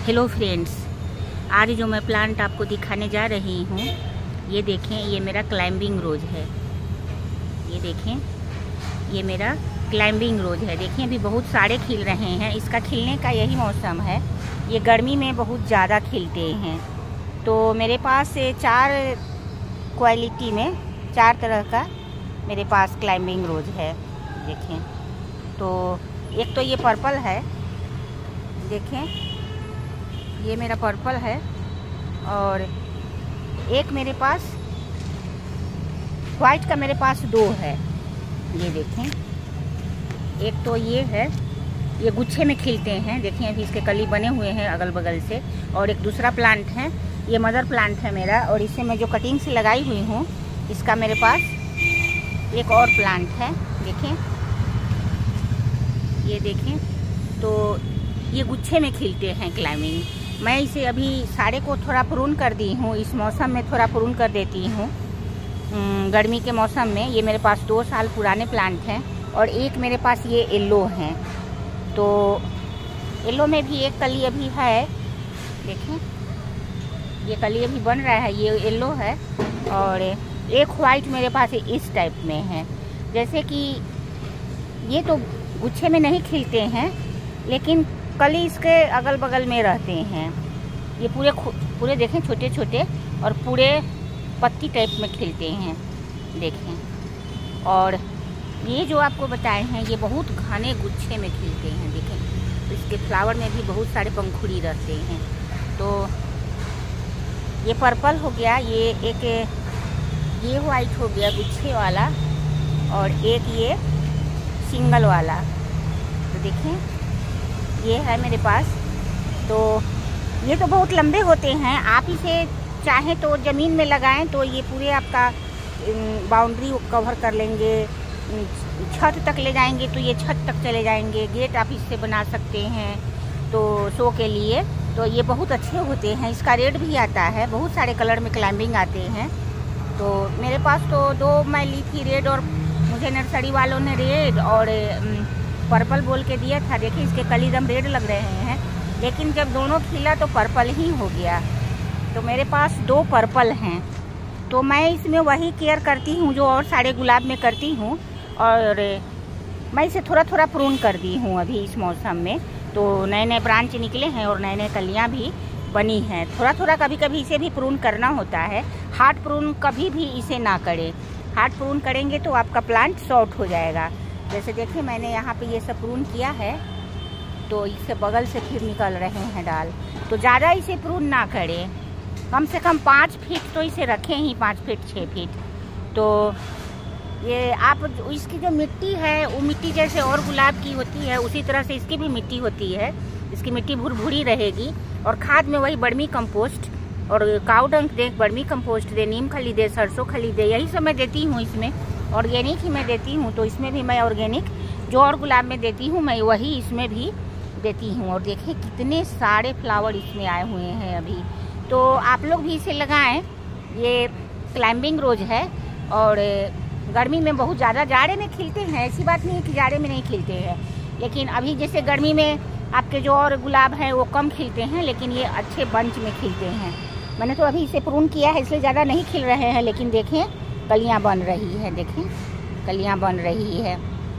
Hello friends, आज जो मैं प्लांट आपको दिखाने जा रही हूँ, ये देखें, ये मेरा क्लाइंबिंग रोज है। ये देखें, ये मेरा क्लाइंबिंग रोज है। देखें, अभी बहुत सारे खिल रहे हैं। इसका खिलने का यही मौसम है। ये गर्मी में बहुत ज़्यादा खिलते हैं। तो मेरे पास 4 क्वालिटी में 4 तरह का मेरे पास क्लाइंबिंग रोज है। देखें, तो एक तो ये पर्पल है। देखें, ये मेरा पर्पल है। और एक मेरे पास वाइट का मेरे पास 2 है। ये देखें, एक तो ये है, ये गुच्छे में खिलते हैं। देखिए, अभी इसके कली बने हुए हैं अगल बगल से। और एक दूसरा प्लांट है, ये मदर प्लांट है मेरा, और इसे मैं जो कटिंग से लगाई हुई हूँ, इसका मेरे पास एक और प्लांट है। देखें, ये देखें, तो ये गुच्छे में खिलते हैं क्लाइंबिंग। मैं इसे अभी सारे को थोड़ा प्रून कर दी हूँ। इस मौसम में थोड़ा प्रून कर देती हूँ, गर्मी के मौसम में। ये मेरे पास 2 साल पुराने प्लांट हैं। और एक मेरे पास ये येलो हैं। तो येलो में भी एक कली अभी है। देखें, ये कली अभी बन रहा है, ये येलो है। और एक वाइट मेरे पास इस टाइप में है। जैसे कि ये तो गुच्छे में नहीं खिलते हैं, लेकिन कली इसके अगल बगल में रहते हैं। ये पूरे देखें, छोटे छोटे और पूरे पत्ती टाइप में खिलते हैं। देखें, और ये जो आपको बताए हैं, ये बहुत घने गुच्छे में खिलते हैं। देखें, इसके फ्लावर में भी बहुत सारे पंखुड़ी रहते हैं। तो ये पर्पल हो गया, ये वाइट हो गया गुच्छे वाला, और एक ये सिंगल वाला। तो देखें, ये है मेरे पास। तो ये तो बहुत लंबे होते हैं। आप इसे चाहें तो ज़मीन में लगाएं तो ये पूरे आपका बाउंड्री कवर कर लेंगे। छत तक ले जाएंगे तो ये छत तक चले जाएंगे। गेट आप इससे बना सकते हैं, तो शो के लिए। तो ये बहुत अच्छे होते हैं। इसका रेड भी आता है, बहुत सारे कलर में क्लाइंबिंग आते हैं। तो मेरे पास तो 2 मैं ली थी, रेड, और मुझे नर्सरी वालों ने रेड और पर्पल बोल के दिया था। देखिए, इसके कली एकदम रेड लग रहे हैं, लेकिन जब दोनों खिला तो पर्पल ही हो गया। तो मेरे पास 2 पर्पल हैं। तो मैं इसमें वही केयर करती हूँ जो और सारे गुलाब में करती हूँ। और मैं इसे थोड़ा थोड़ा प्रून कर दी हूँ अभी इस मौसम में। तो नए नए ब्रांच निकले हैं और नए नए कलियाँ भी बनी हैं। थोड़ा थोड़ा कभी कभी इसे भी प्रून करना होता है। हार्ड प्रून कभी भी इसे ना करें। हार्ड प्रून करेंगे तो आपका प्लांट शॉर्ट हो जाएगा। जैसे देखिए, मैंने यहाँ पे ये सब प्रून किया है, तो इससे बगल से फिर निकल रहे हैं डाल। तो ज़्यादा इसे प्रून ना करें, कम से कम 5 फीट तो इसे रखें ही, 5 फीट 6 फीट। तो ये आप इसकी जो मिट्टी है, वो मिट्टी जैसे और गुलाब की होती है, उसी तरह से इसकी भी मिट्टी होती है। इसकी मिट्टी भुरभुरी रहेगी। और खाद में वही वर्मी कंपोस्ट और काऊ डंक दे, वर्मी कंपोस्ट दे, नीम खली दे, सरसों खली दे, यही सब मैं देती हूँ इसमें। ऑर्गेनिक ही मैं देती हूँ। तो इसमें भी मैं ऑर्गेनिक जो और गुलाब में देती हूँ, मैं वही इसमें भी देती हूँ। और देखिए, कितने सारे फ्लावर इसमें आए हुए हैं अभी। तो आप लोग भी इसे लगाएं। ये क्लाइंबिंग रोज है। और गर्मी में बहुत ज़्यादा जाड़े में खिलते हैं। ऐसी बात नहीं है कि जाड़े में नहीं खिलते हैं, लेकिन अभी जैसे गर्मी में आपके जो और गुलाब हैं वो कम खिलते हैं, लेकिन ये अच्छे बंच में खिलते हैं। मैंने तो अभी इसे प्रून किया है, इसलिए ज़्यादा नहीं खिल रहे हैं, लेकिन देखें, कलियां बन रही है। देखें, कलियां बन रही है।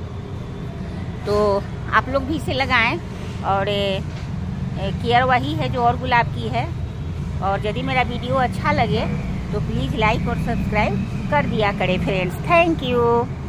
तो आप लोग भी इसे लगाएं। और केयर वही है जो और गुलाब की है। और यदि मेरा वीडियो अच्छा लगे तो प्लीज़ लाइक और सब्सक्राइब कर दिया करें फ्रेंड्स। Thank you.